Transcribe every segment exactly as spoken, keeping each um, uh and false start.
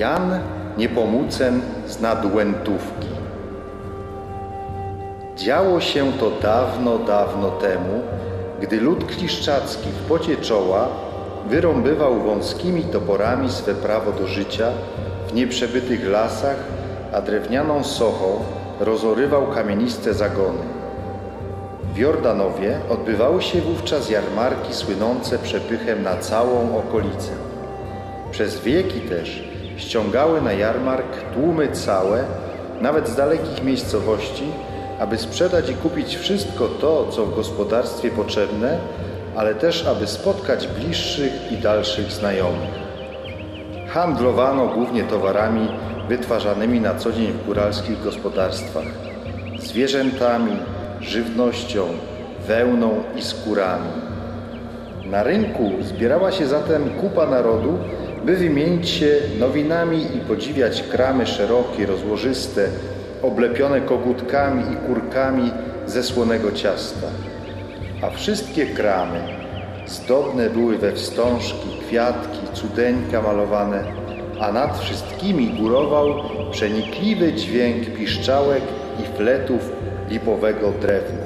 Jan Niepomucen z Nadłętówki. Działo się to dawno, dawno temu, gdy lud kliszczacki w pocie czoła wyrąbywał wąskimi toporami swe prawo do życia w nieprzebytych lasach, a drewnianą sochą rozorywał kamieniste zagony. W Jordanowie odbywały się wówczas jarmarki słynące przepychem na całą okolicę. Przez wieki też ściągały na jarmark tłumy całe, nawet z dalekich miejscowości, aby sprzedać i kupić wszystko to, co w gospodarstwie potrzebne, ale też aby spotkać bliższych i dalszych znajomych. Handlowano głównie towarami wytwarzanymi na co dzień w góralskich gospodarstwach, zwierzętami, żywnością, wełną i skórami. Na rynku zbierała się zatem kupa narodu, by wymienić się nowinami i podziwiać kramy szerokie, rozłożyste, oblepione kogutkami i kurkami ze słonego ciasta. A wszystkie kramy zdobne były we wstążki, kwiatki, cudeńka malowane, a nad wszystkimi górował przenikliwy dźwięk piszczałek i fletów lipowego drewna.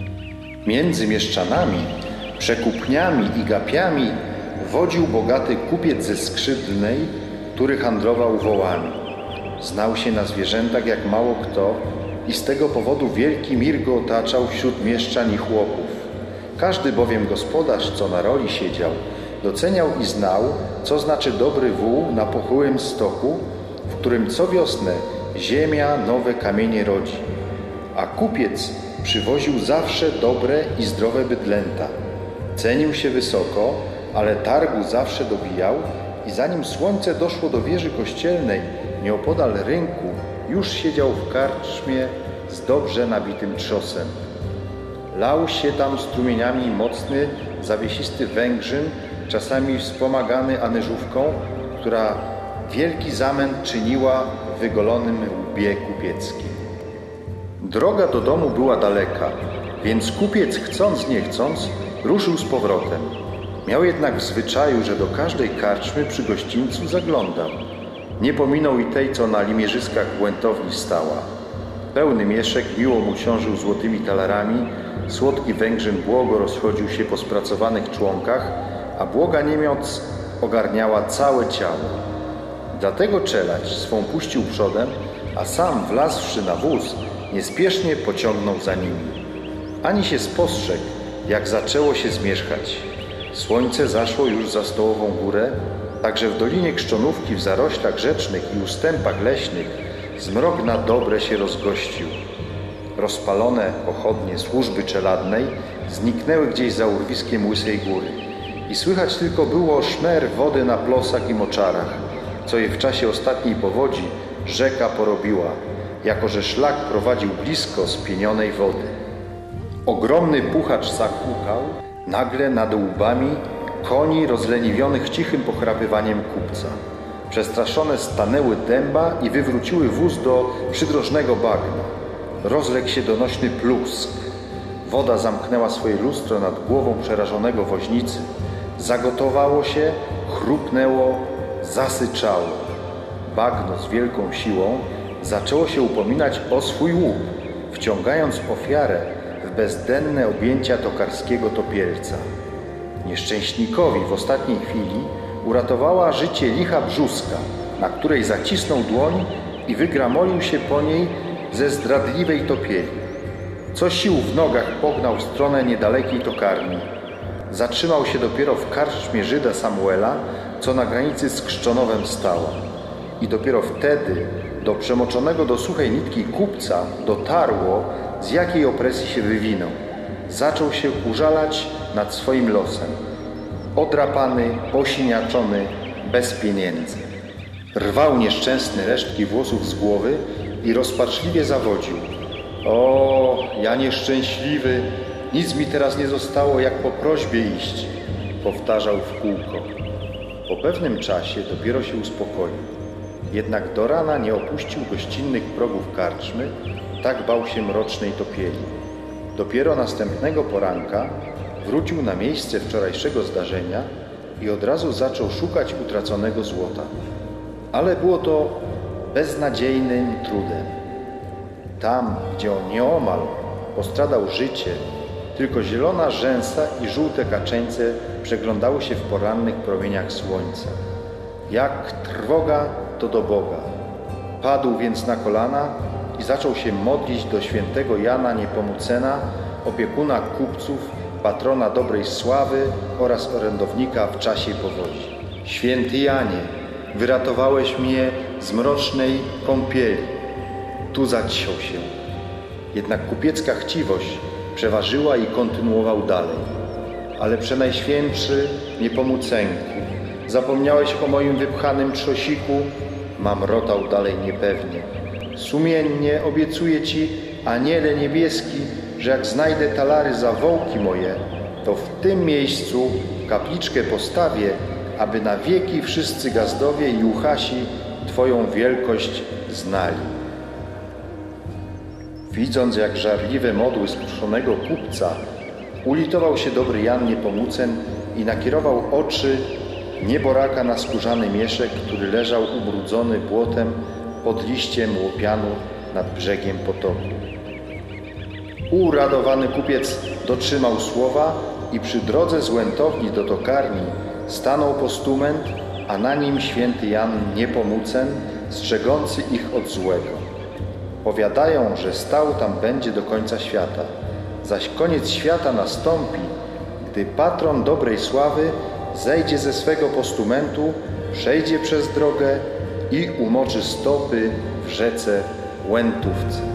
Między mieszczanami, przekupniami i gapiami wodził bogaty kupiec ze Skrzydlnej, który handlował wołami. Znał się na zwierzętach jak mało kto i z tego powodu wielki mir go otaczał wśród mieszczan i chłopów. Każdy bowiem gospodarz, co na roli siedział, doceniał i znał, co znaczy dobry wół na pochyłym stoku, w którym co wiosnę ziemia nowe kamienie rodzi. A kupiec przywoził zawsze dobre i zdrowe bydlęta. Cenił się wysoko, ale targu zawsze dobijał i zanim słońce doszło do wieży kościelnej nieopodal rynku, już siedział w karczmie z dobrze nabitym trzosem. Lał się tam strumieniami mocny, zawiesisty Węgrzyn, czasami wspomagany anyżówką, która wielki zamęt czyniła w wygolonym łbie kupieckim. Droga do domu była daleka, więc kupiec, chcąc nie chcąc, ruszył z powrotem. Miał jednak w zwyczaju, że do każdej karczmy przy gościńcu zaglądał. Nie pominął i tej, co na limierzyskach Błętowni stała. Pełny mieszek miło mu ciążył złotymi talarami, słodki Węgrzyn błogo rozchodził się po spracowanych członkach, a błoga niemiąc ogarniała całe ciało. Dlatego czelać swą puścił przodem, a sam wlazłszy na wóz, niespiesznie pociągnął za nimi. Ani się spostrzegł, jak zaczęło się zmierzchać. Słońce zaszło już za Stołową Górę, także w Dolinie Krzczonówki, w zaroślach rzecznych i ustępach leśnych zmrok na dobre się rozgościł. Rozpalone pochodnie służby czeladnej zniknęły gdzieś za urwiskiem Łysej Góry i słychać tylko było szmer wody na plosach i moczarach, co je w czasie ostatniej powodzi rzeka porobiła, jako że szlak prowadził blisko spienionej wody. Ogromny puchacz zakłukał nagle nad łbami koni rozleniwionych cichym pochrapywaniem kupca. Przestraszone stanęły dęba i wywróciły wóz do przydrożnego bagna. Rozległ się donośny plusk. Woda zamknęła swoje lustro nad głową przerażonego woźnicy. Zagotowało się, chrupnęło, zasyczało. Bagno z wielką siłą zaczęło się upominać o swój łup, wciągając ofiarę w bezdenne objęcia tokarskiego topielca. Nieszczęśnikowi w ostatniej chwili uratowała życie licha brzuska, na której zacisnął dłoń i wygramolił się po niej ze zdradliwej topieli. Co sił w nogach pognał w stronę niedalekiej tokarni. Zatrzymał się dopiero w karczmie Żyda Samuela, co na granicy z Krzczonowem stała. I dopiero wtedy do przemoczonego do suchej nitki kupca dotarło, z jakiej opresji się wywinął. Zaczął się użalać nad swoim losem. Odrapany, posiniaczony, bez pieniędzy. Rwał nieszczęsny resztki włosów z głowy i rozpaczliwie zawodził. O, ja nieszczęśliwy, nic mi teraz nie zostało, jak po prośbie iść, powtarzał w kółko. Po pewnym czasie dopiero się uspokoił. Jednak do rana nie opuścił gościnnych progów karczmy, tak bał się mrocznej topieli. Dopiero następnego poranka wrócił na miejsce wczorajszego zdarzenia i od razu zaczął szukać utraconego złota. ale było to beznadziejnym trudem. Tam, gdzie on nieomal postradał życie, tylko zielona rzęsa i żółte kaczeńce przeglądały się w porannych promieniach słońca. Jak trwoga, to do Boga. Padł więc na kolana i zaczął się modlić do świętego Jana Niepomucena, opiekuna kupców, patrona dobrej sławy oraz orędownika w czasie powodzi. Święty Janie, wyratowałeś mnie z mrocznej kąpieli. Tu zaciął się. Jednak kupiecka chciwość przeważyła i kontynuował dalej. Ale przenajświętszy Niepomucenku, zapomniałeś o moim wypchanym trzosiku? Mamrotał dalej niepewnie. Sumiennie obiecuję ci, aniele niebieski, że jak znajdę talary za wołki moje, to w tym miejscu kapliczkę postawię, aby na wieki wszyscy gazdowie i uchasi Twoją wielkość znali. Widząc, jak żarliwe modły skruszonego kupca, ulitował się dobry Jan Niepomucen i nakierował oczy nieboraka na skórzany mieszek, który leżał ubrudzony błotem pod liściem łopianu nad brzegiem potoku. Uradowany kupiec dotrzymał słowa i przy drodze z Łętowni do tokarni stanął postument, a na nim święty Jan Niepomucen, strzegący ich od złego. Powiadają, że stał tam będzie do końca świata, zaś koniec świata nastąpi, gdy patron dobrej sławy zejdzie ze swego postumentu, przejdzie przez drogę i umoczy stopy w rzece Łętówce.